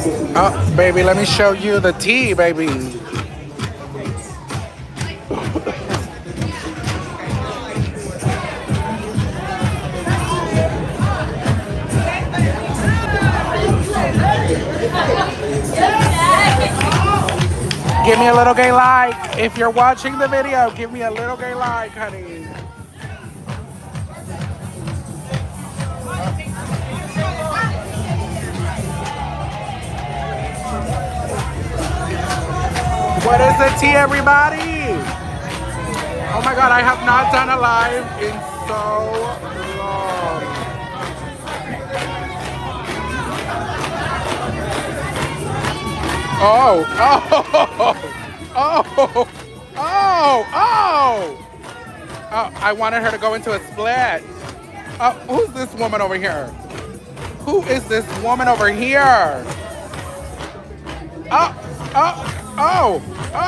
Oh, baby, let me show you the tea, baby. Give me a little gay like. If you're watching the video, give me a little gay like, honey. What is the tea, everybody? Oh my God, I have not done a live in so long. Oh, oh, oh, I wanted her to go into a split. Who's this woman over here? Who is this woman over here? Oh.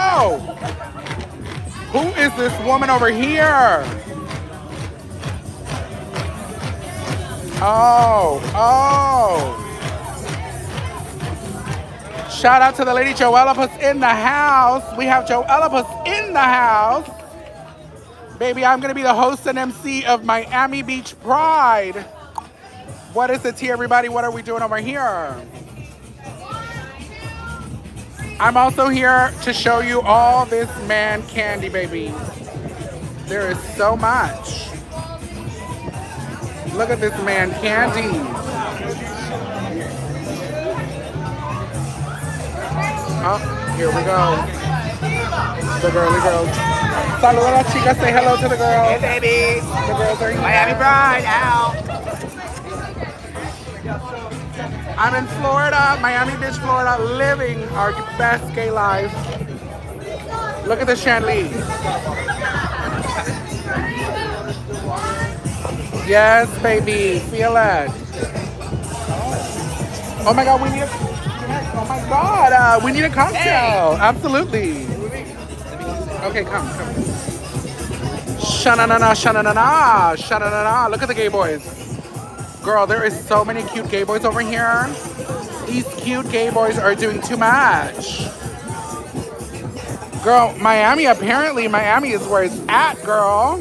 Who is this woman over here? Oh. Shout out to the lady Joellapus in the house. We have Joellapus in the house. Baby, I'm gonna be the host and MC of Miami Beach Pride. What is the tea, everybody? What are we doing over here? I'm also here to show you all this man candy, baby. There is so much. Look at this man candy. Oh, here we go. The girly girls. Saluda a las chicas, say hello to the girls. Hey, baby. The girls are here. Miami Pride, out. I'm in Florida, Miami Beach, Florida, living our best gay life. Look at the chandelier. Yes, baby, feel it. Oh my God, we need a cocktail. Hey. Absolutely. Okay, come. Sha-na-na-na, sha-na-na-na, sha-na-na-na. Look at the gay boys. Girl, there is so many cute gay boys over here. These cute gay boys are doing too much. Girl, Miami is where it's at, girl.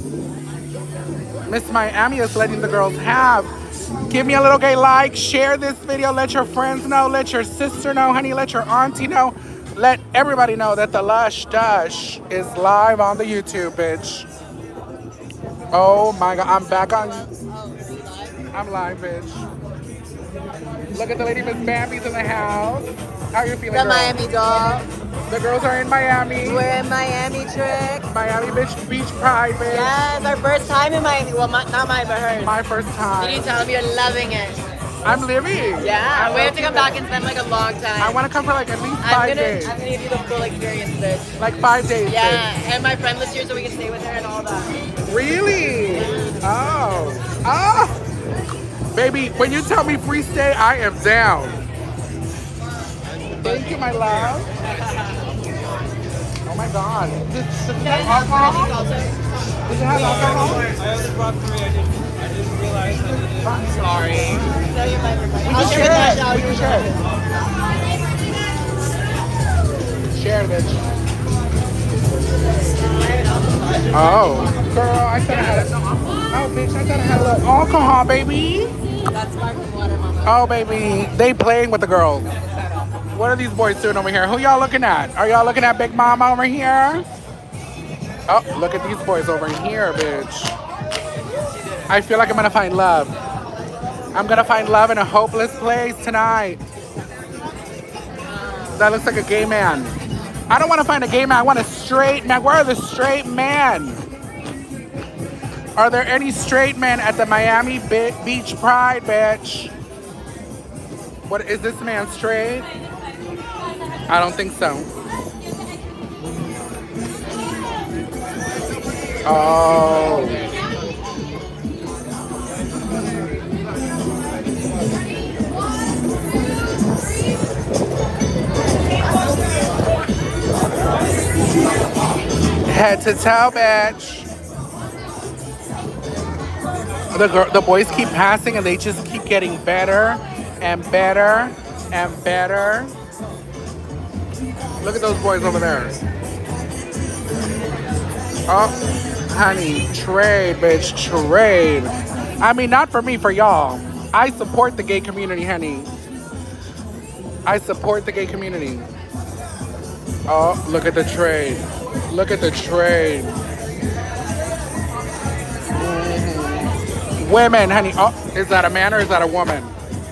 Miss Miami is letting the girls have. Give me a little gay like, share this video, let your friends know, let your sister know, honey, let your auntie know. Let everybody know that the Lush Dush is live on the YouTube, bitch. Oh my God, I'm back on. I'm live, bitch. Look at the lady Miss Bambi's in the house. How are you feeling, The girl? Miami doll. The girls are in Miami. We're in Miami, Trick. Miami Beach Pride, bitch. Yes, our first time in Miami. Well, not mine, but hers. My first time. Did you tell them you're loving it? I'm living. Yeah, we have to come back and spend like a long time. I want to come for like at least 5 days. I'm gonna give you the full experience, bitch. Like 5 days. Yeah, bitch. and my friend lives here so we can stay with her and all that. Really? Oh. Baby, when you tell me free stay, I am down. Thank you, my love. Oh my God. Does it have alcohol? Does it have alcohol? I only brought 3. I didn't realize that it is. I'm sorry. No, you're fine. We can share it. Share, bitch. Oh. Girl, I thought I had it. Oh, bitch, I thought I had a little alcohol, baby. That's sparkling water, mama. Oh, baby. They playing with the girls. What are these boys doing over here? Who y'all looking at? Are y'all looking at Big Mama over here? Oh, look at these boys over here, bitch. I feel like I'm gonna find love. I'm gonna find love in a hopeless place tonight. That looks like a gay man. I don't want to find a gay man. I want a straight man. Where are the straight men? Are there any straight men at the Miami Beach Pride, bitch? What, is this man straight? I don't think so. Oh. Head to toe, bitch. The boys keep passing and they just keep getting better and better and better. Look at those boys over there. Oh, honey, trade, bitch, trade. I mean, not for me, for y'all. I support the gay community, honey. I support the gay community. Oh, look at the trade. Look at the trade. Women, honey. Oh, is that a man or is that a woman?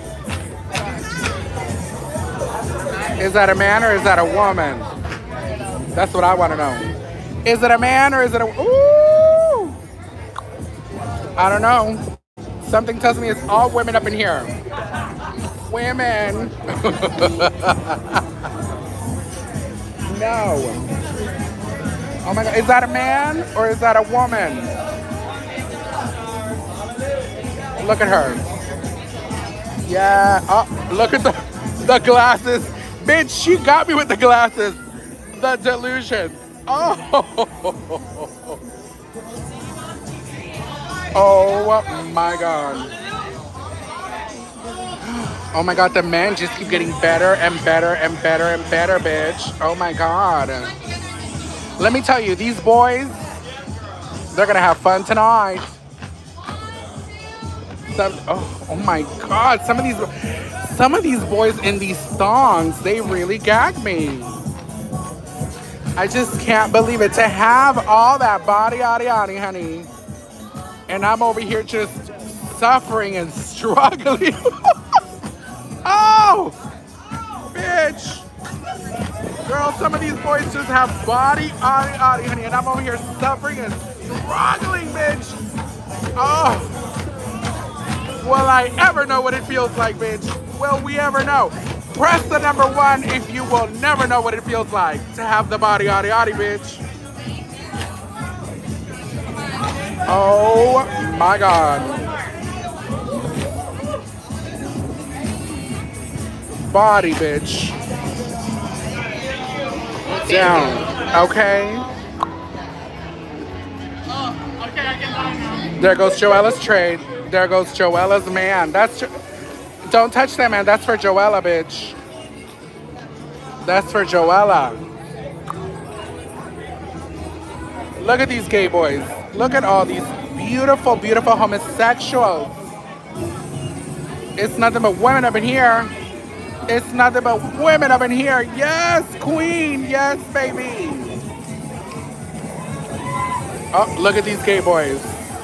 Is that a man or is that a woman? That's what I want to know. Is it a man or is it a... Ooh! I don't know. Something tells me it's all women up in here. Women. No. Oh my God. Is that a man or is that a woman? Look at her. Yeah. Oh, look at the glasses. Bitch, she got me with the glasses. The delusion. Oh. Oh my God. Oh my God, the men just keep getting better and better and better and better, bitch. Oh my God. Let me tell you, these boys, they're gonna have fun tonight. Oh my God, some of these boys in these thongs, they really gag me. I just can't believe it. To have all that body, honey. And I'm over here just suffering and struggling. Oh, bitch. Girl, some of these boys just have body, honey. And I'm over here suffering and struggling, bitch. Oh. Will I ever know what it feels like, bitch? Will we ever know? Press the number 1 if you will never know what it feels like to have the body, bitch. Oh my God. Body, bitch. Down. Okay. There goes Joella's trade. There goes Joella's man. Don't touch that, man. That's for Joella, bitch. That's for Joella. Look at these gay boys. Look at all these beautiful, beautiful homosexuals. It's nothing but women up in here. It's nothing but women up in here. Yes, queen. Yes, baby. Oh, look at these gay boys.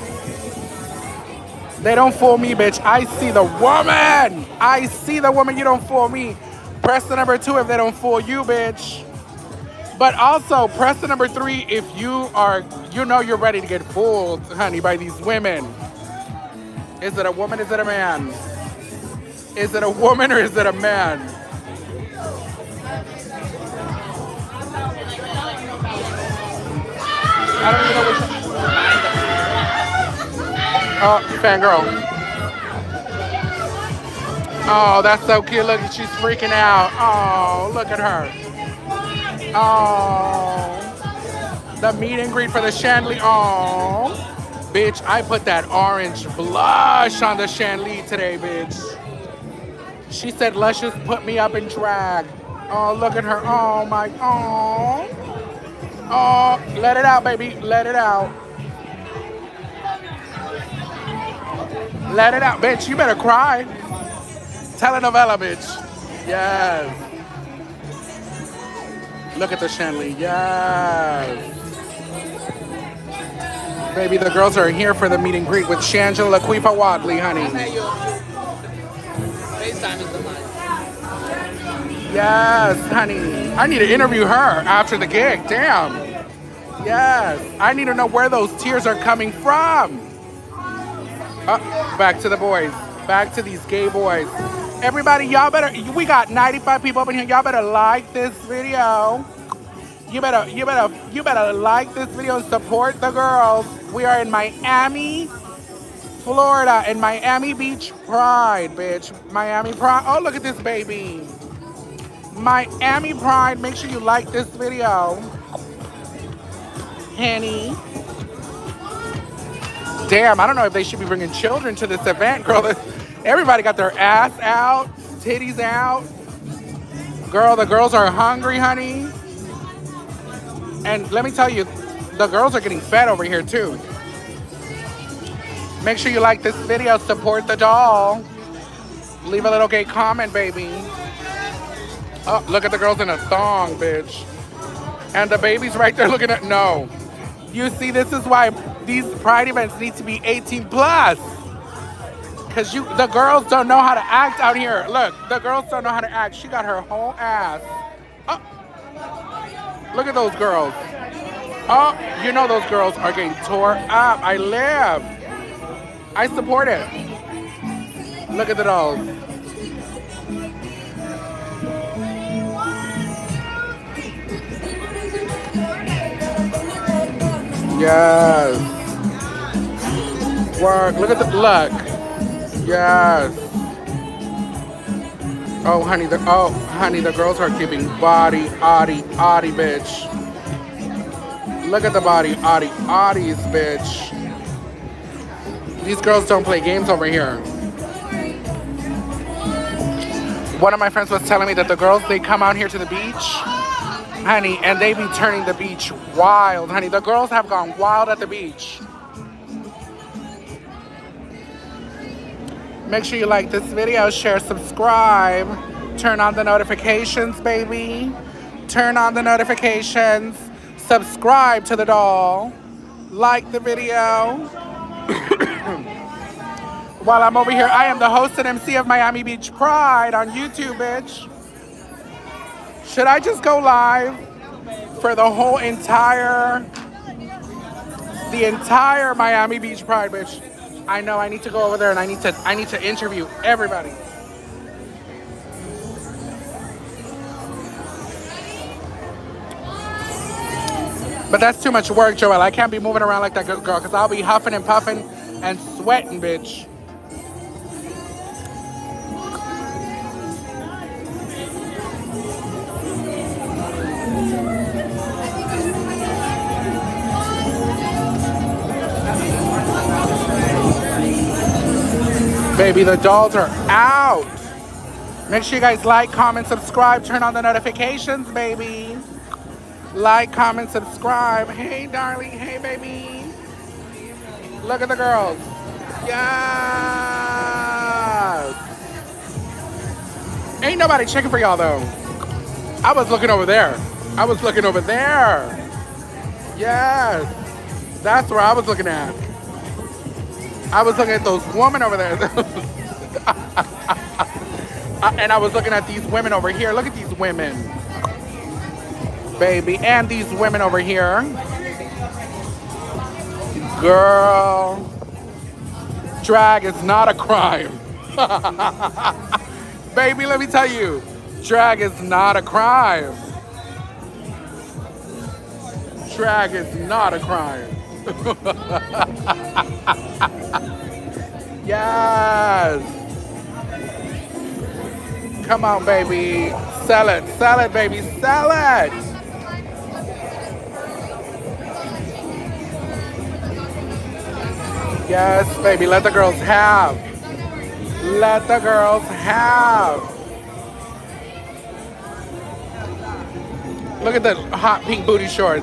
They don't fool me, bitch. I see the woman. I see the woman. You don't fool me. Press the number 2 if they don't fool you, bitch. But also, press the number 3 if you know you're ready to get fooled, honey, by these women. Is it a woman? Is it a man? Is it a woman or is it a man? I don't even know which. Oh, fangirl. Oh, that's so cute. Look, she's freaking out. Oh, look at her. Oh, the meet and greet for the Chandelier. Oh, bitch, I put that orange blush on the Chandelier today, bitch. She said, Luscious, put me up in drag. Oh, look at her. Oh, my. Oh. Oh, let it out, baby. Let it out. Let it out, bitch. You better cry. Telenovela, bitch. Yes. Look at the Chandelier. Yes. Baby, the girls are here for the meet and greet with Shangela Laquifa Wadley, honey. FaceTime is the money. Yes, honey. I need to interview her after the gig. Damn. Yes. I need to know where those tears are coming from. Back to the boys. Back to these gay boys. Everybody, y'all better, we got 95 people up in here. Y'all better like this video. You better like this video and support the girls. We are in Miami, Florida, in Miami Beach Pride, bitch. Miami Pride. Oh, look at this baby. Miami Pride. Make sure you like this video. Henny. Damn, I don't know if they should be bringing children to this event, girl. Everybody got their ass out, titties out. Girl, the girls are hungry, honey. And let me tell you, the girls are getting fed over here too. Make sure you like this video, support the doll. Leave a little gay comment, baby. Oh, look at the girls in a thong, bitch. And the baby's right there looking at, no. You see, this is why these pride events need to be 18 plus. Cause the girls don't know how to act out here. Look, the girls don't know how to act. She got her whole ass. Oh, look at those girls. Oh, you know those girls are getting tore up. I live. I support it. Look at the dolls. Yes. Work. Look at the look. Yes. Oh, honey, the girls are giving body, oddy, bitch. Look at the body, oddies, bitch. These girls don't play games over here. One of my friends was telling me that the girls, they come out here to the beach, honey, and they be turning the beach wild, honey. The girls have gone wild at the beach. Make sure you like this video, share, subscribe, turn on the notifications, baby. Turn on the notifications, subscribe to the doll, like the video. While I'm over here, I am the host and MC of Miami Beach Pride on YouTube, bitch. Should I just go live for the entire Miami Beach Pride, bitch? I know I need to go over there and I need to interview everybody. But that's too much work, Joelle. I can't be moving around like that girl, because I'll be huffing and puffing and sweating, bitch. Baby, the dolls are out. Make sure you guys like, comment, subscribe, turn on the notifications, baby. Like, comment, subscribe. Hey, darling. Hey, baby. Look at the girls. Yes. Ain't nobody checking for y'all, though. I was looking over there. I was looking over there. Yes. That's where I was looking at. I was looking at those women over there. And I was looking at these women over here. Look at these women. Baby. And these women over here. Girl. Drag is not a crime. Baby, let me tell you. Drag is not a crime. Drag is not a crime. Yes. Come on, baby. Sell it, baby. Sell it. Yes, baby. Let the girls have. Let the girls have. Look at the hot pink booty shorts.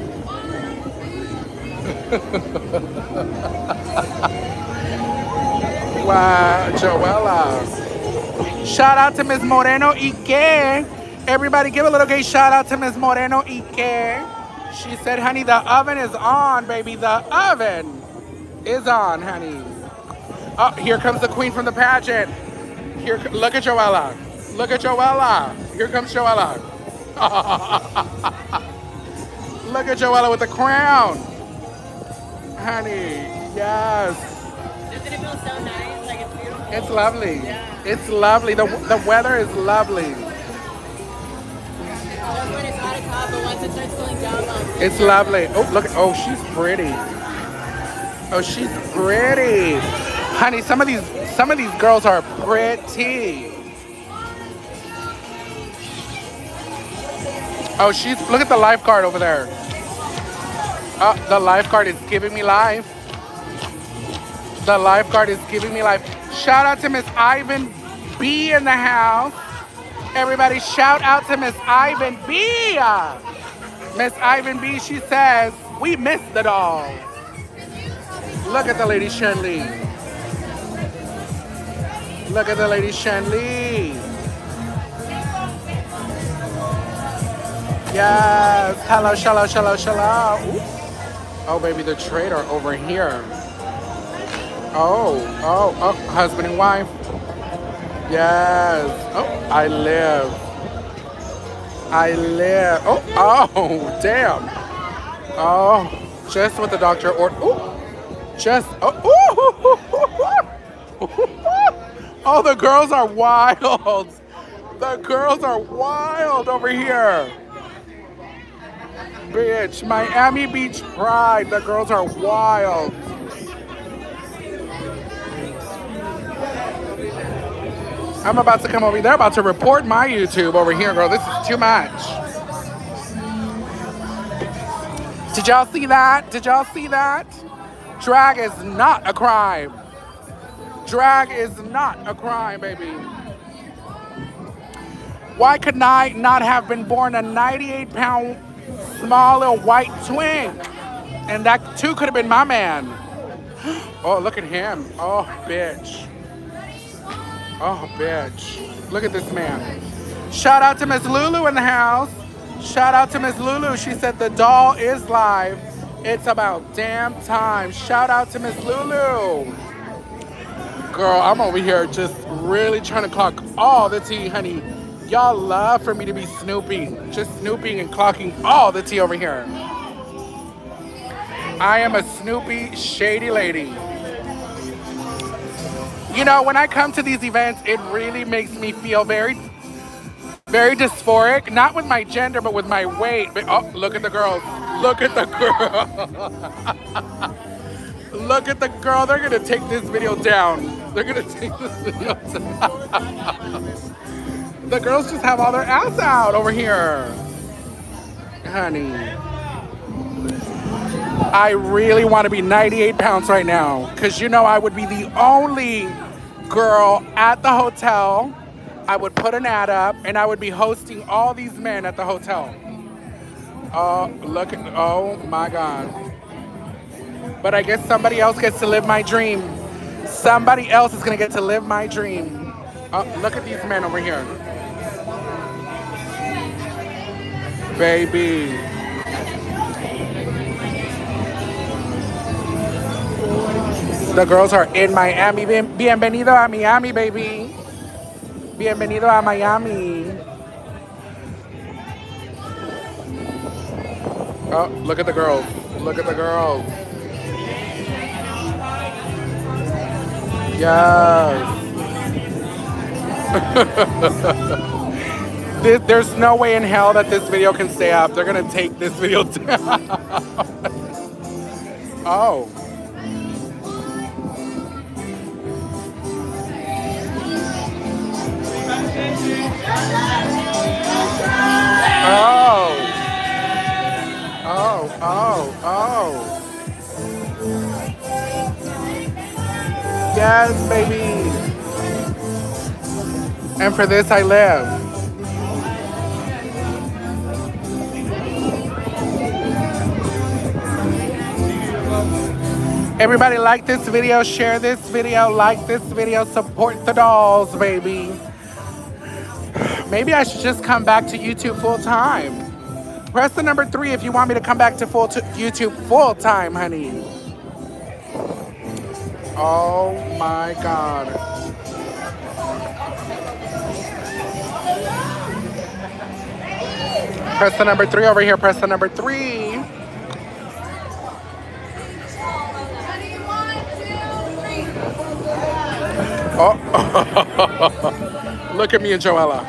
Wow, Joella. Shout out to Ms. Moreno Ike. Everybody give a little gay shout out to Ms. Moreno Ike. She said, honey, the oven is on, baby. The oven is on, honey. Oh, here comes the queen from the pageant. Here, look at Joella. Look at Joella. Here comes Joella. Look at Joella with the crown. Honey, yes. Doesn't it feel so nice? Like it's beautiful. It's lovely. Yeah. It's lovely. The weather is lovely. Just when it's hot, it's hot, but once it starts cooling down, It's lovely. Oh, look. Oh, she's pretty. Oh, she's pretty. Honey, some of these girls are pretty. Oh, look at the lifeguard over there. Oh, the lifeguard is giving me life. The lifeguard is giving me life. Shout out to Miss Ivan B in the house. Everybody shout out to Miss Ivan B. Miss Ivan B, she says, we missed the doll. Look at the lady Shen-Li. Look at the lady Shen-Li. Yes. Hello, shallow, shallow, shallow. Ooh. Oh, baby, the trader over here. Oh, husband and wife. Yes. Oh, I live. Oh, damn. Oh, just what the doctor ordered. Oh, just, oh, the girls are wild. The girls are wild over here. Bitch, Miami Beach Pride. The girls are wild. I'm about to come over. They're about to report my YouTube over here, girl. This is too much. Did y'all see that? Did y'all see that? Drag is not a crime. Drag is not a crime, baby. Why could I not have been born a 98-pound small little white twin? And that too could have been my man. Oh, look at him. Oh, bitch. Oh, bitch. Look at this man. Shout out to Miss Lulu in the house. Shout out to Miss Lulu. She said the doll is live. It's about damn time. Shout out to Miss Lulu. Girl, I'm over here just really trying to clock all the tea, honey. Y'all love for me to be snooping. Just snooping and clocking all the tea over here. I am a snoopy, shady lady. You know, when I come to these events, it really makes me feel very, very dysphoric. Not with my gender, but with my weight. But, oh, look at the girls. Look at the girl. Look at the girl. They're going to take this video down. They're going to take this video down. The girls just have all their ass out over here. Honey. I really want to be 98 pounds right now. Because you know I would be the only girl at the hotel. I would put an ad up and I would be hosting all these men at the hotel. Oh, look at, oh my God. But I guess somebody else gets to live my dream. Somebody else is going to get to live my dream. Oh, look at these men over here. Baby. The girls are in Miami. Bienvenido a Miami, baby. Bienvenido a Miami. Oh, look at the girls. Look at the girls. Yes. There's no way in hell that this video can stay up. They're gonna take this video down. Oh. Oh. Oh, oh, oh. Yes, baby. And for this I live. Everybody like this video, share this video, like this video, support the dolls, baby. Maybe I should just come back to YouTube full time. Press the number 3 if you want me to come back to YouTube full time, honey. Oh my God. Press the number 3 over here. Press the number 3. Oh. Look at me and Joella.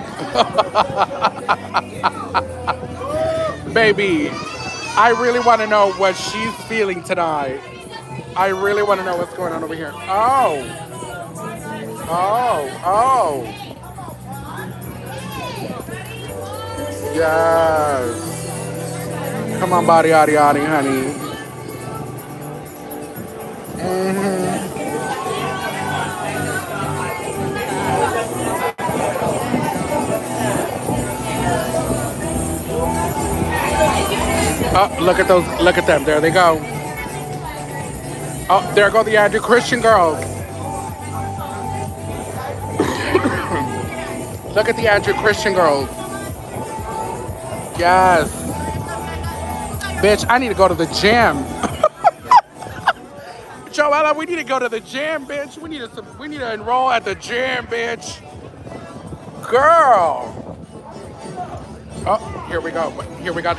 Baby, I really want to know what she's feeling tonight. I really want to know what's going on over here. Oh. Oh, oh. Yes. Come on, body, honey. Mm-hmm. Oh, look at those. Look at them. There they go. Oh, there go the Andrew Christian girls. Look at the Andrew Christian girls. Yes. Bitch, I need to go to the gym. Joella, we need to go to the gym, bitch. We need to enroll at the gym, bitch. Girl. Oh, here we go. Here we got.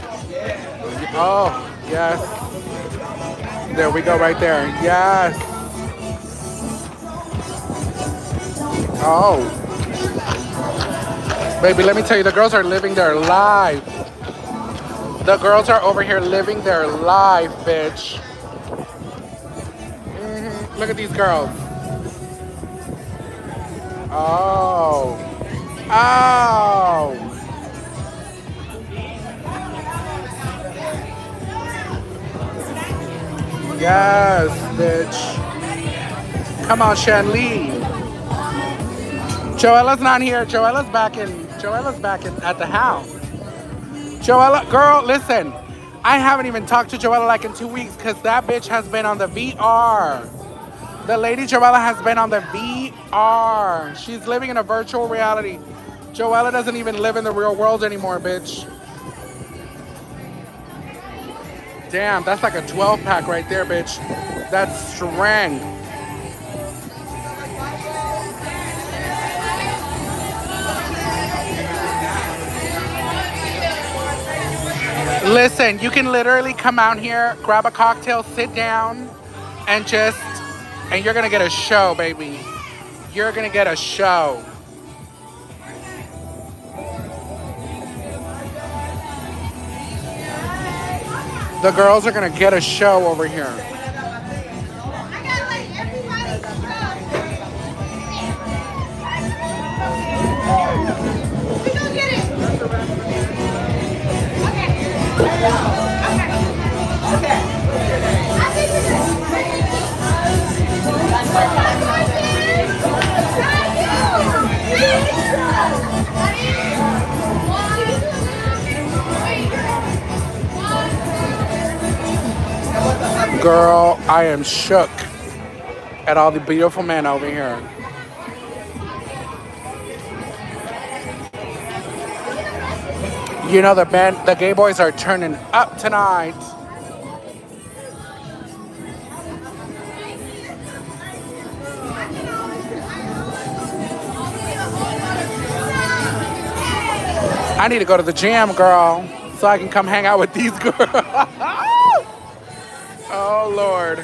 Oh, yes. There we go right there. Yes. Oh. Baby, let me tell you, the girls are living their life. The girls are over here living their life, bitch. Look at these girls. Oh. Oh. Yes, bitch. Come on, Shanley. Joella's not here. Joella's back at the house. Joella, girl, listen. I haven't even talked to Joella like in 2 weeks because that bitch has been on the VR. The lady Joella has been on the VR. She's living in a virtual reality. Joella doesn't even live in the real world anymore, bitch. Damn, that's like a 12-pack right there, bitch. That's strength. Listen, you can literally come out here, grab a cocktail, sit down, and you're gonna get a show, baby. You're gonna get a show. The girls are gonna get a show over here. Girl, I am shook at all the beautiful men over here. You know the gay boys are turning up tonight. I need to go to the gym, girl, so I can come hang out with these girls. Oh, Lord.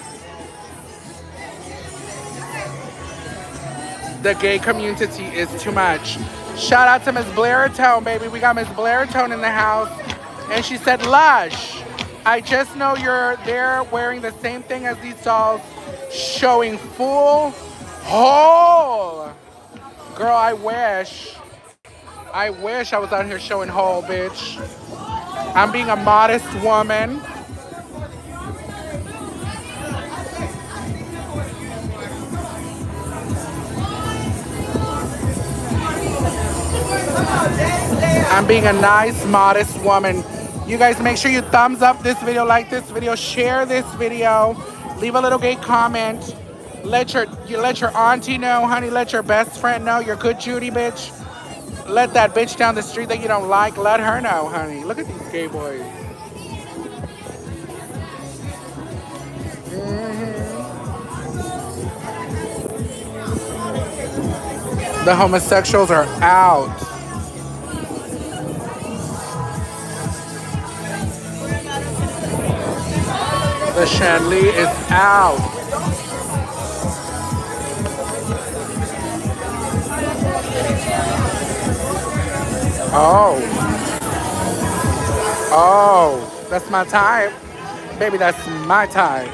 The gay community is too much. Shout out to Miss Blairitone, baby. We got Miss Blairitone in the house. And she said, Lush, I just know you're there wearing the same thing as these dolls, showing full hole. Girl, I wish I was out here showing whole, bitch. I'm being a modest woman. I'm being a nice, modest woman. You guys make sure you thumbs up this video, like this video, share this video, leave a little gay comment. Let your auntie know, honey. Let your best friend know. Your good Judy, bitch. Let that bitch down the street that you don't like, let her know, honey. Look at these gay boys. The homosexuals are out. The Shanley is out. Oh. Oh, that's my type. Baby, that's my type.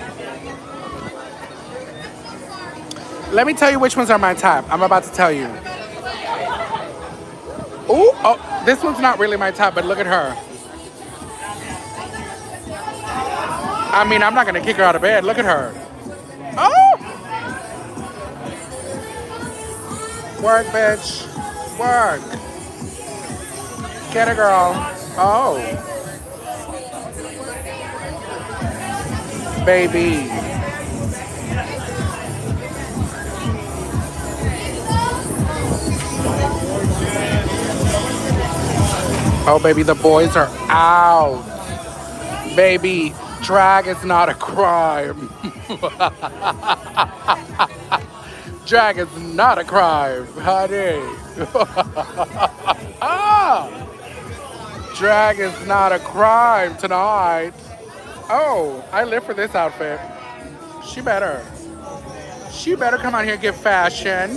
Let me tell you which ones are my type. I'm about to tell you. Ooh, oh, this one's not really my type, but look at her. I mean, I'm not gonna kick her out of bed. Look at her. Oh! Work, bitch. Work. Get a girl. Oh. baby. Oh, baby, the boys are out. Baby, drag is not a crime. Drag is not a crime, honey. Drag is not a crime tonight. Oh, I live for this outfit. She better come out here and get fashion.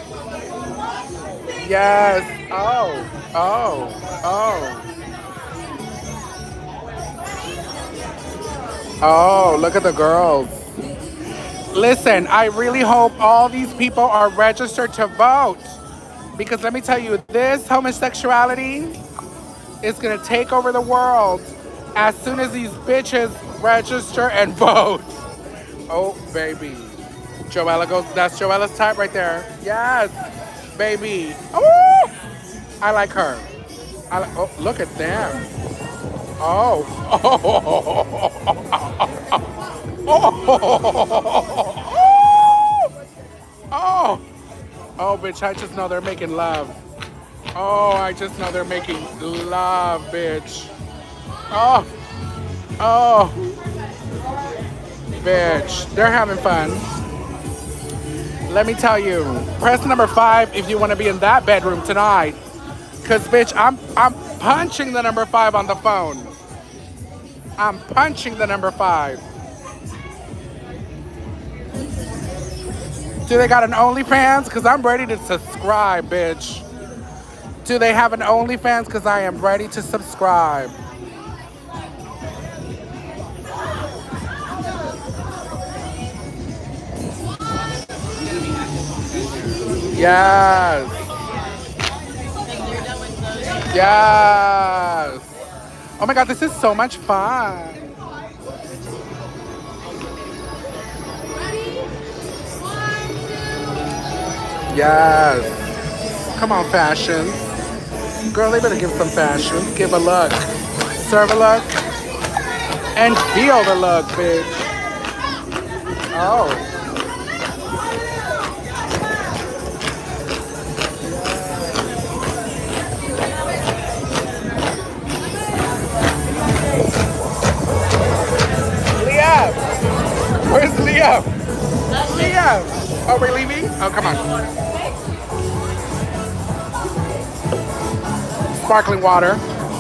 Yes. Oh. Oh, look at the girls. Listen, I really hope all these people are registered to vote. Because let me tell you, this homosexuality is gonna take over the world as soon as these bitches register and vote. Oh, baby. Joella goes, that's Joella's type right there. Yes, baby. Oh, I like her. Oh, look at them. Oh. Oh, bitch, I just know they're making love. Oh, I just know they're making love, bitch. Oh. Bitch, they're having fun. Let me tell you, press number 5 if you want to be in that bedroom tonight. Cause bitch, I'm punching the number 5 on the phone. I'm punching the number 5. Do they got an OnlyFans? Cause I'm ready to subscribe, bitch. Do they have an OnlyFans? Cause I am ready to subscribe. Yes. Yes. Oh my God, this is so much fun. Yes. Come on, fashions. Girl, they better give some fashion. Give a look. Serve a look. And feel the look, bitch. Oh. Where's Liam? Liam! Oh, we're leaving? Oh, come on. Sparkling water.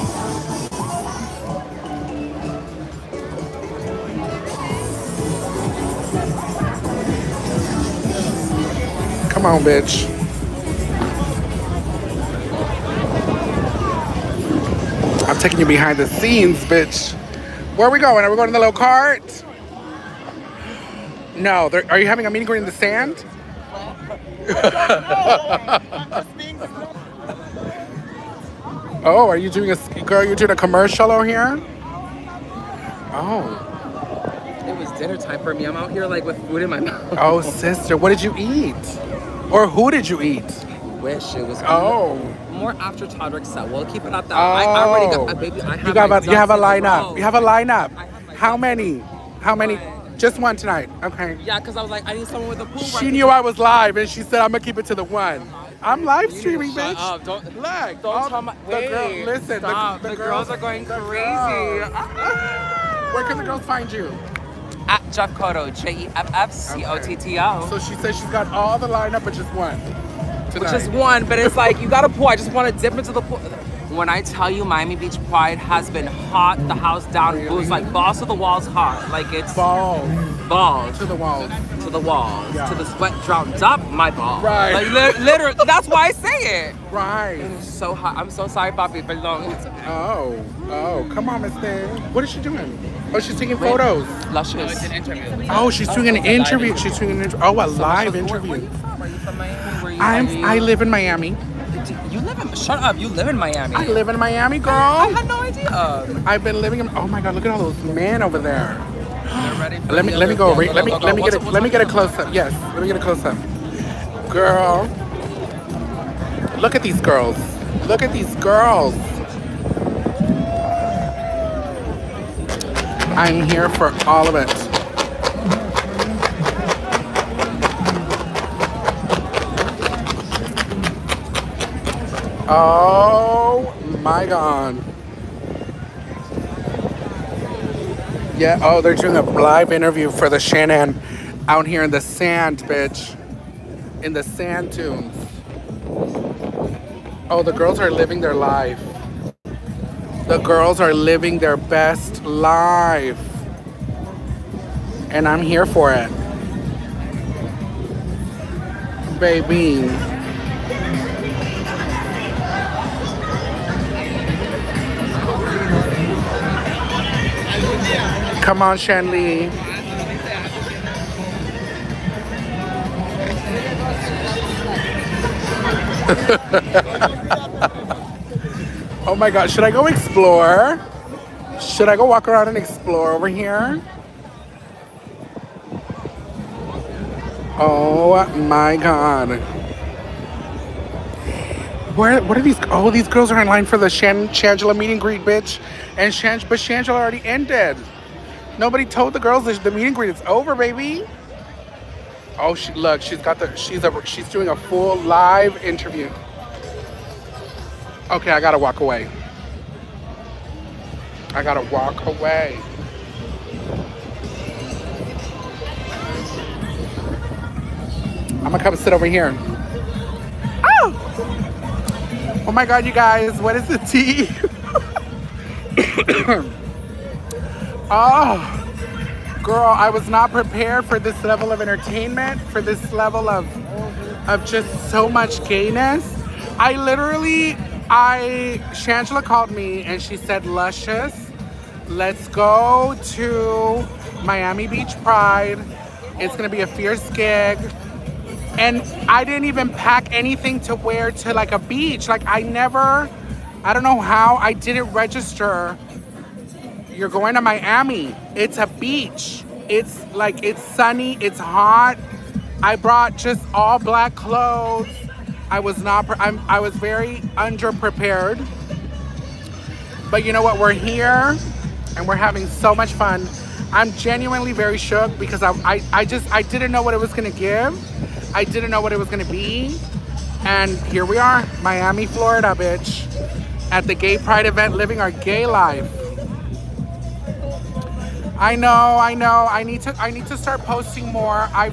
Come on, bitch. I'm taking you behind the scenes, bitch. Where are we going? Are we going in the little cart? No, are you having a meet and greet in the sand? Oh, are you doing girl, you're doing a commercial over here? Oh. It was dinner time for me. I'm out here like with food in my mouth. Oh, sister, what did you eat? Or who did you eat? Wish it was more after Todrick said. We'll keep it at that. I already got baby. I have you have a lineup. You have a lineup. How many? How many? Just one tonight. Okay. Yeah, because I was like, I need someone with a pool. She knew I was live, and she said, I'm gonna keep it to the one. I'm live streaming, bitch. Up. Don't tell my. The girl, listen, the girls are going crazy. Where can the girls find you? At Jeff Cotto, JEFFCOTTO. So she says she's got all the lineup, but just one. Tonight. Just one, but it's like you got a pool. I just want to dip into the pool. When I tell you Miami Beach Pride has been hot, the house down, really? Boots like balls to the walls hot. Like it's balls to the walls. To the walls. Yeah. To the sweat dropped up my balls. Right. Like literally, that's why I say it. Right. It's so hot. I'm so sorry, Papi, for long. Oh, come on, Miss Thing. What is she doing? Oh, she's taking photos. Luscious. It's an interview. Oh, she's doing an interview. She's doing an interview. Oh, a live interview. Where are you from? Are you from Miami? I live in Miami. You live in, shut up, you live in Miami. I live in Miami, girl. I had no idea. I've been living in, oh my God, look at all those men over there. Ready for let me get a close up. Yes, let me get a close up. Girl, look at these girls. Look at these girls. I'm here for all of it. Oh my God. Yeah, oh, they're doing a live interview for the Shannon out here in the sand, bitch. In the sand dunes. Oh, the girls are living their life. The girls are living their best life. And I'm here for it. Baby. Come on, Shanley. Oh my God, should I go explore? Should I go walk around and explore over here? Oh my God. What are these? Oh, these girls are in line for the Shangela meet and greet, bitch. And but Shangela already ended. Nobody told the girls the meet and greet is over, baby. Oh, look, she's doing a full live interview. Okay, I gotta walk away. I gotta walk away. I'm gonna come sit over here. Oh! Oh my God, you guys, what is the tea? Oh, girl, I was not prepared for this level of entertainment, for this level of just so much gayness. Shangela called me and she said, Luscious, let's go to Miami Beach Pride. It's gonna be a fierce gig. And I didn't even pack anything to wear to like a beach. Like I don't know how I didn't register. You're going to Miami. It's a beach. It's sunny, it's hot. I brought just all black clothes. I was very underprepared. But you know what? We're here and we're having so much fun. I'm genuinely very shook because I didn't know what it was gonna give. I didn't know what it was gonna be. And here we are, Miami, Florida, bitch. At the Gay Pride event, living our gay life. I know. I need to start posting more. I've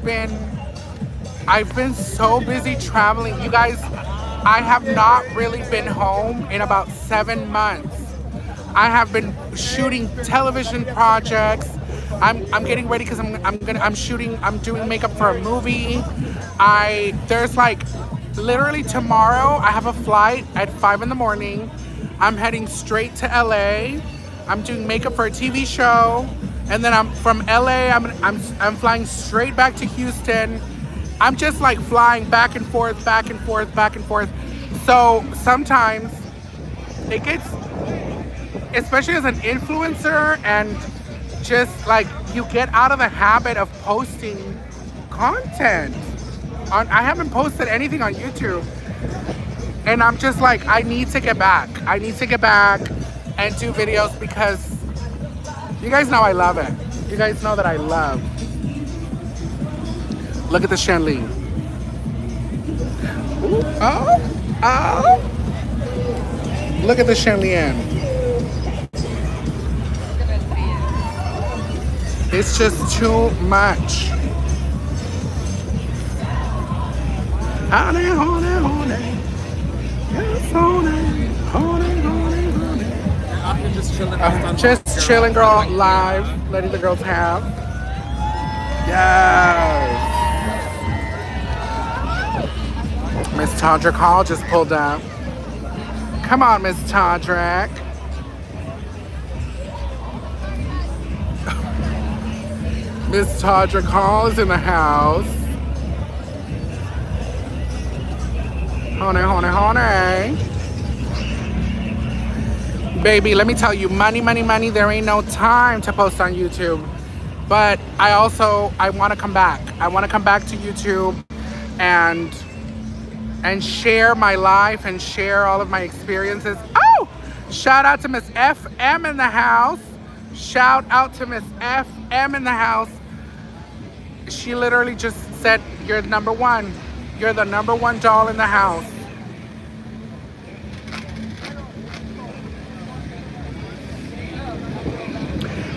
been so busy traveling. You guys, I have not really been home in about 7 months. I have been shooting television projects. I'm getting ready because I'm doing makeup for a movie. There's like literally tomorrow I have a flight at 5 in the morning. I'm heading straight to LA. I'm doing makeup for a TV show, and then I'm from LA. I'm flying straight back to Houston. I'm just like flying back and forth, back and forth, back and forth. So sometimes it gets, especially as an influencer, and just like you get out of the habit of posting content. I haven't posted anything on YouTube, and I'm just like, I need to get back. I need to get back and do videos because you guys know I love it. You guys know that I love. Look at the Shanley. Oh. Look at the Shanlian. It's just too much. Honey, honey, honey. Yes, honey, honey, honey, honey. Out here just chilling. Just chilling, girl, live, letting the girls have. Yes. Miss Todrick Hall just pulled up. Come on, Miss Todrick. Miss Todrick Hall is in the house. Honey, honey, honey. Baby, let me tell you, money, money, money, there ain't no time to post on YouTube. But I want to come back. I want to come back to YouTube and share my life and share all of my experiences. Oh, shout out to Miss FM in the house. Shout out to Miss FM in the house. She literally just said, you're number one. You're the number one doll in the house.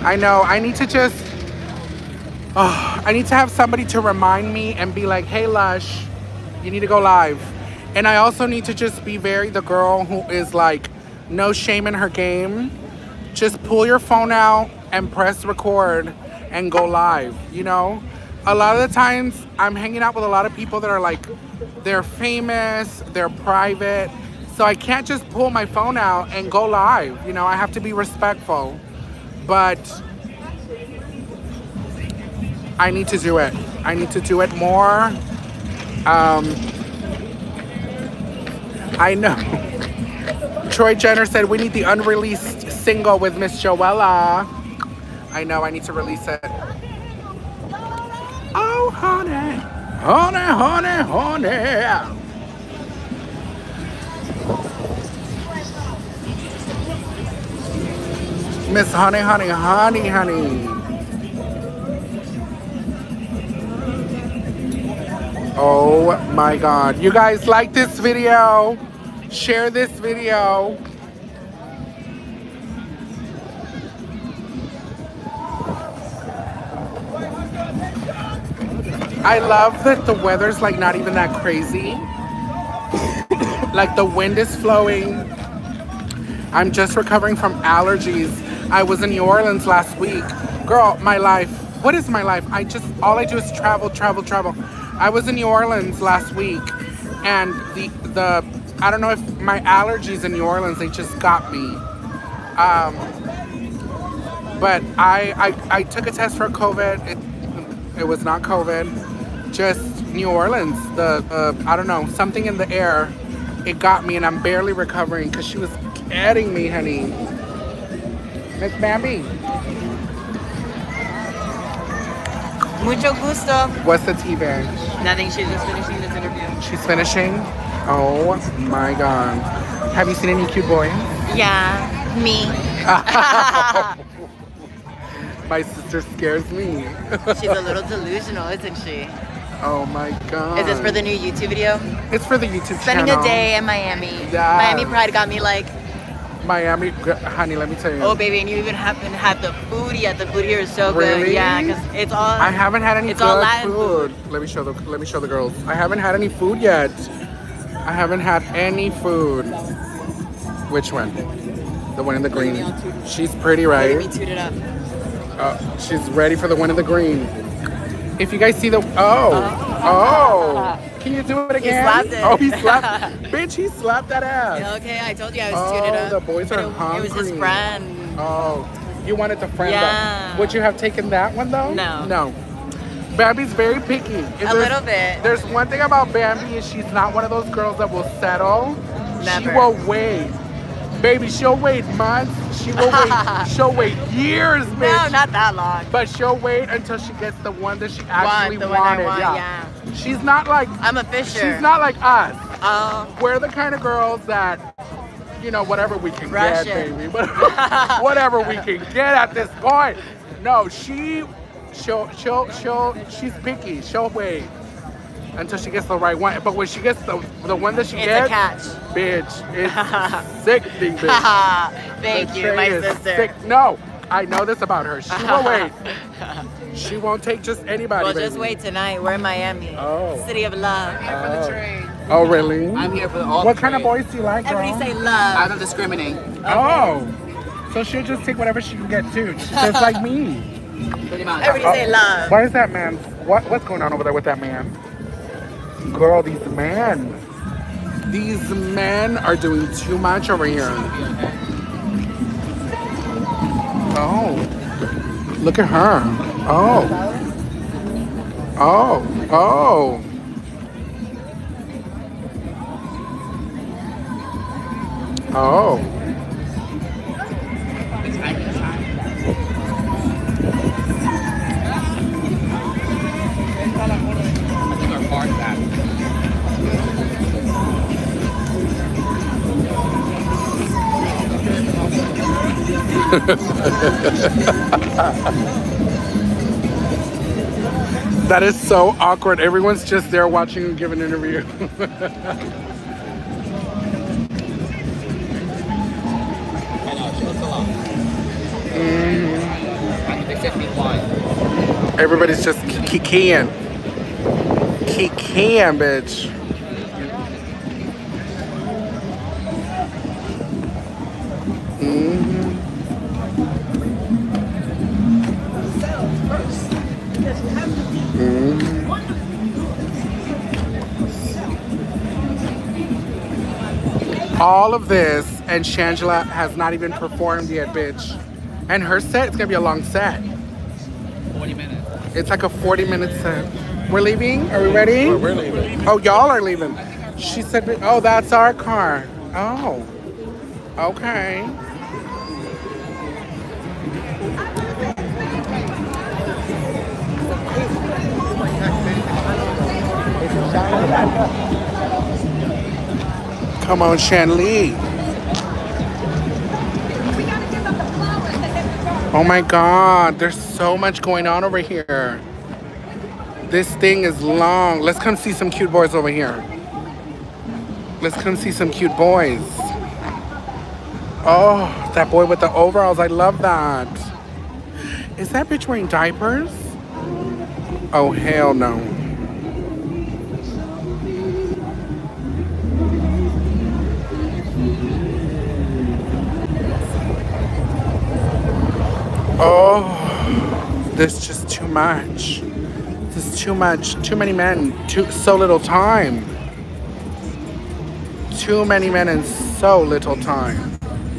I know. I need to just... I need to have somebody to remind me and be like, hey, Lush, you need to go live. And I also need to just be very the girl who is like, no shame in her game. Just pull your phone out and press record and go live, you know? A lot of the times I'm hanging out with a lot of people that are like, they're famous, they're private. So I can't just pull my phone out and go live, you know? I have to be respectful. But I need to do it. I need to do it more. I know. Troy Jenner said we need the unreleased single with Miss Joella. I know, I need to release it. Oh, honey, honey, honey, honey. Miss Honey, honey, honey, honey. Oh my God. You guys like this video? Share this video. I love that the weather's like not even that crazy. Like the wind is flowing. I'm just recovering from allergies. I was in New Orleans last week. Girl, my life. What is my life? All I do is travel, travel, travel. I was in New Orleans last week and the I don't know if my allergies in New Orleans, they just got me. But I took a test for COVID. It was not COVID, just New Orleans. I don't know, something in the air. It got me and I'm barely recovering because she was getting me, honey. Miss Bambi. Mucho gusto. What's the tea bag? Nothing. She's just finishing this interview. She's finishing? Oh my God. Have you seen any cute boys? Yeah, me. My sister scares me. She's a little delusional, isn't she? Oh my God. Is this for the new YouTube video? It's for the YouTube Spending channel. a day in Miami. Yes. Miami Pride got me like, Miami, honey, let me tell you. oh baby, and you even haven't had the food yet. The food here is so Really? good. Yeah, because it's all. I haven't had any it's all good Latin food. Let me show the girls. I haven't had any food yet. I haven't had any food. Which one? The one in the green. She's pretty, right? Let me toot it up. She's ready for the one in the green. If you guys see the oh. Can you do it again? He slapped it. Oh, he slapped. Bitch, he slapped that ass. Okay, I told you I was tuned up. The boys are hungry. It was his friend. Oh, you wanted the friend. Yeah. Would you have taken that one though? No. No. Bambi's very picky. A little bit. There's one thing about Bambi is she's not one of those girls that will settle. Never. She will wait. Baby, she'll wait months. She will wait. She'll wait years, bitch. No, not that long. But she'll wait until she gets the one that she actually the one I wanted. want, Yeah. She's not like I'm a fisher. She's not like us. Oh. We're the kind of girls that, you know, whatever we can Rush get, it. baby. Whatever we can get at this point. No, she's picky. She'll wait until she gets the right one. But when she gets the one that she gets, It's a catch. bitch, it's sickening, bitch. Thank The you, my tray is sister. sick. No, I know this about her. She will wait. She won't take just anybody. Well, baby. just wait tonight. We're in Miami. Oh. City of love. Oh, really? I'm here for all What the kind of trade. boys do you like, girl? Everybody say I love. don't discriminate. Oh. So she'll just take whatever she can get too. She's just like me. Pretty much. Everybody say love. Why is that man? What's going on over there with that man? Girl, these men are doing too much over here. Oh, look at her. Oh. Oh. Oh. Oh. That is so awkward. Everyone's just there watching you give an interview. Everybody's just kikiing. Kikiing, bitch. All of this, and Shangela has not even performed yet, bitch. And her set, it's gonna be a long set. 40 minutes. It's like a 40-minute set. We're leaving? Are we ready? We're leaving. Oh, y'all are leaving. She said, oh, that's our car. Oh, okay. Come on, Shanley. Oh my God, there's so much going on over here. This thing is long. Let's come see some cute boys over here. Let's come see some cute boys. Oh, that boy with the overalls, I love that. Is that bitch wearing diapers? Oh, hell no. Oh, this is just too much. This is too much. Too many men. So little time. Too many men in so little time.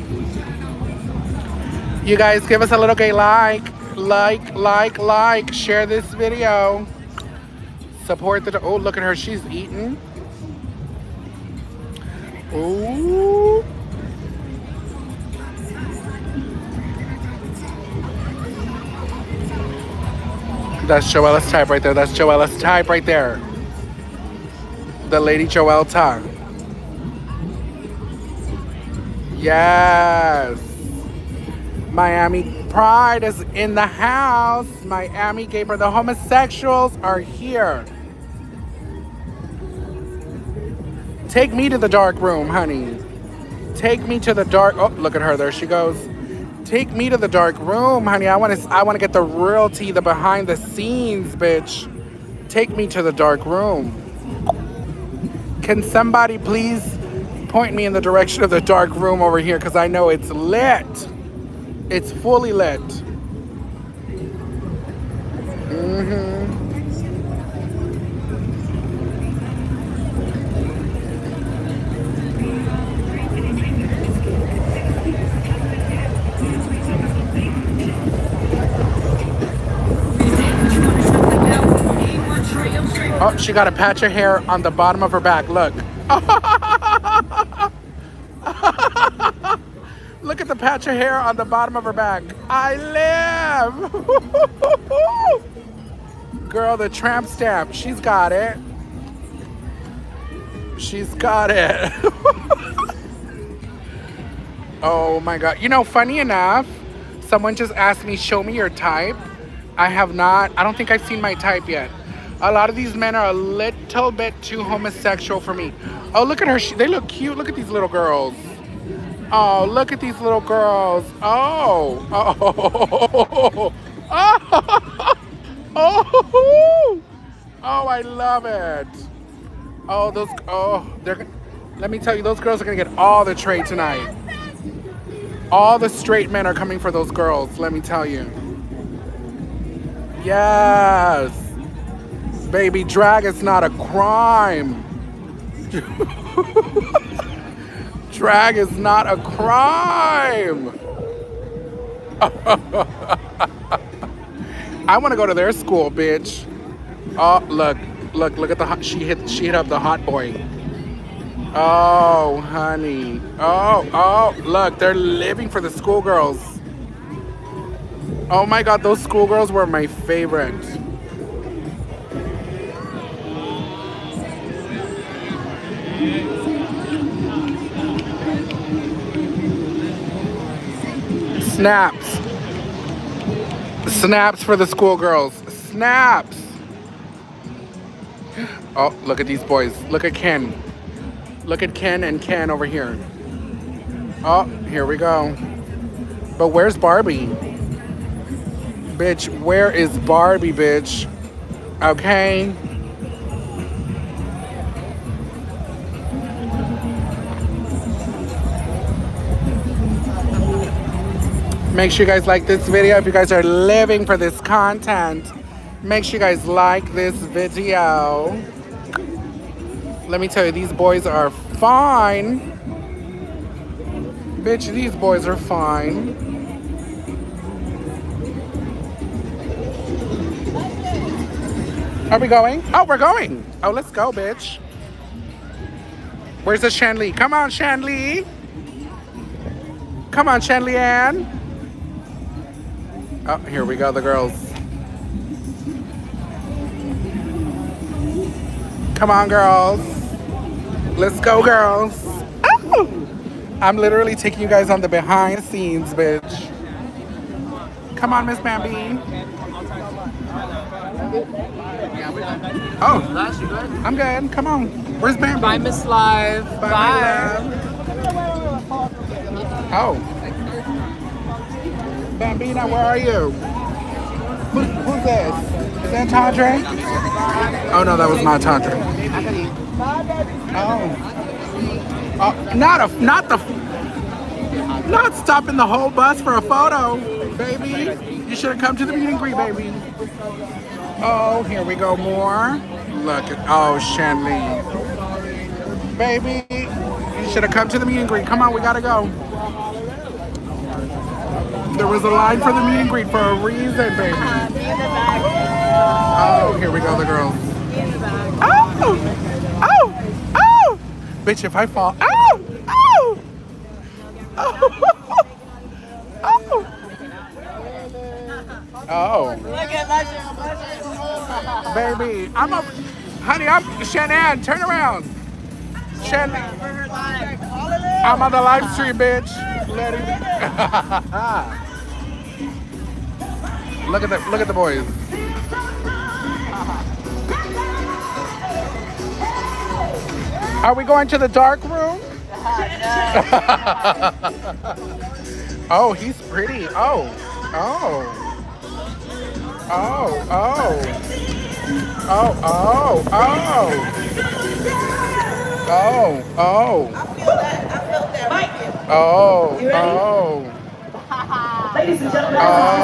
You guys give us a little gay like. Share this video. Support the, oh, look at her. She's eating. Ooh. That's Joella's type right there. That's Joella's type right there. The lady Joella. Yes. Miami Pride is in the house. Miami Gay Pride. The homosexuals are here. Take me to the dark room, honey. Take me to the dark. Oh, look at her. There she goes. Take me to the dark room, honey. I want to get the real tea, the behind the scenes, bitch. Take me to the dark room. Can somebody please point me in the direction of the dark room over here? Because I know it's lit. It's fully lit. Oh, she got a patch of hair on the bottom of her back. Look. Look at the patch of hair on the bottom of her back. I live. Girl, the tramp stamp. She's got it. She's got it. Oh my God. You know, funny enough, someone just asked me, show me your type. I have not. I don't think I've seen my type yet. A lot of these men are a little bit too homosexual for me. Oh, look at her. They look cute. Look at these little girls. Oh, look at these little girls. Oh. Oh. Oh. Oh. Oh, I love it. Oh, those. Oh, let me tell you, those girls are going to get all the trade tonight. All the straight men are coming for those girls. Let me tell you. Yes. Baby, drag is not a crime. Drag is not a crime. I want to go to their school, bitch. Oh, look at the hot. She hit up the hot boy. Oh, honey. Oh, look, they're living for the schoolgirls. Oh my God, those schoolgirls were my favorite. Snaps. Snaps for the schoolgirls. Snaps. Oh, look at these boys. Look at Ken. Look at Ken and Ken over here. Oh, here we go. But where's Barbie? Bitch, where is Barbie, bitch? Okay. Make sure you guys like this video. If you guys are living for this content, make sure you guys like this video. Let me tell you, these boys are fine. Bitch, these boys are fine. Are we going? Oh, we're going. Oh, let's go, bitch. Where's the Shanley? Come on, Shanley. Come on, Shanley Ann. Oh, here we go, the girls. Come on, girls. Let's go, girls. Oh! I'm literally taking you guys on the behind the scenes, bitch. Come on, Miss Bambi. Oh, I'm good. Come on. Where's Bambi? Bye, Miss Live. Bye. Oh. Bambina, where are you? Who's this? Is that Tadre? Oh no, that was not Tadre. Oh. Oh, not stopping the whole bus for a photo, baby. You should have come to the meet and greet, baby. Oh, here we go, more. Look at, oh, Shanley. Baby, you should have come to the meet and greet. Come on, we gotta go. There was a line for the meet and greet for a reason, baby. Oh, here we go, the girls. Oh! Oh! Oh! Bitch, if I fall. Oh! Oh! Oh! Oh! Oh. Baby, honey, Shanann, turn around. Shanann. I'm on the live stream, bitch. Look at the boys. Are we going to the dark room? Oh, he's pretty. Oh. Oh. Oh, oh. Oh, oh, oh. Oh, oh. Oh, oh. Ladies and gentlemen,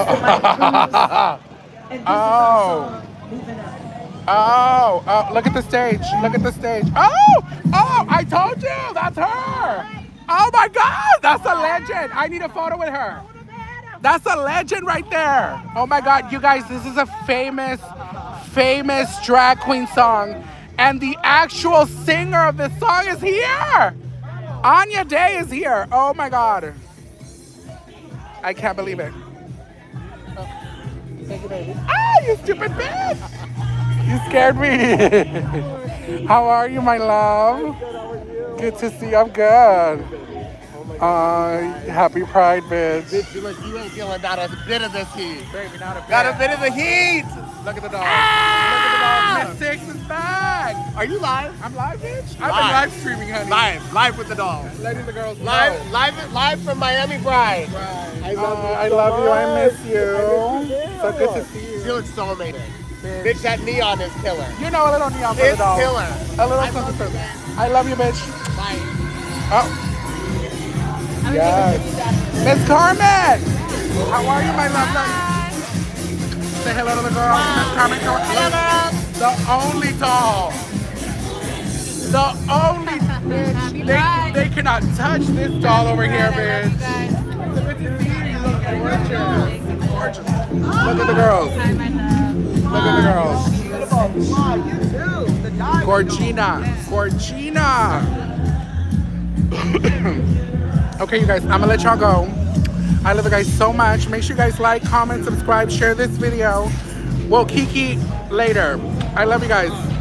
oh. Oh, oh, look at the stage. Look at the stage. Oh, oh, I told you, that's her. Oh my God, that's a legend. I need a photo with her. That's a legend right there. Oh my God, you guys, this is a famous drag queen song. And the actual singer of this song is here. Anya Day is here. Oh my God. I can't believe it. Oh. Thank you, baby. Ah, you stupid bitch. You scared me. How are you, my love? Good to see you. I'm good. Happy Pride, bitch. Bitch, you ain't feeling not a bit of this heat. Baby, not a bit. Not a bit of the heat. Look at the dog. Ah! Look at the dog. Miss Six is back. Are you live? I'm live, bitch. Live. I've been live streaming, honey. Live with the dog. Letting the girls know. Live from Miami Pride. I love you. I miss you. So good to see you. She looks so amazing. Bitch, that neon is killer. You know a little neon for the dog. It's killer. A little something. I love you, bitch. Bye. Oh. Yes. Miss Carmen. How are you, my love? Say hello to the girls. Miss Carmen. Hello, girls. The only doll. The only bitch. They cannot touch this doll over here, bitch. Gorgeous. Look at the girls. Look at the girls. Gorgina. Gorgina. Okay, you guys, I'm gonna let y'all go. I love you guys so much. Make sure you guys like, comment, subscribe, share this video. We'll kiki later. I love you guys.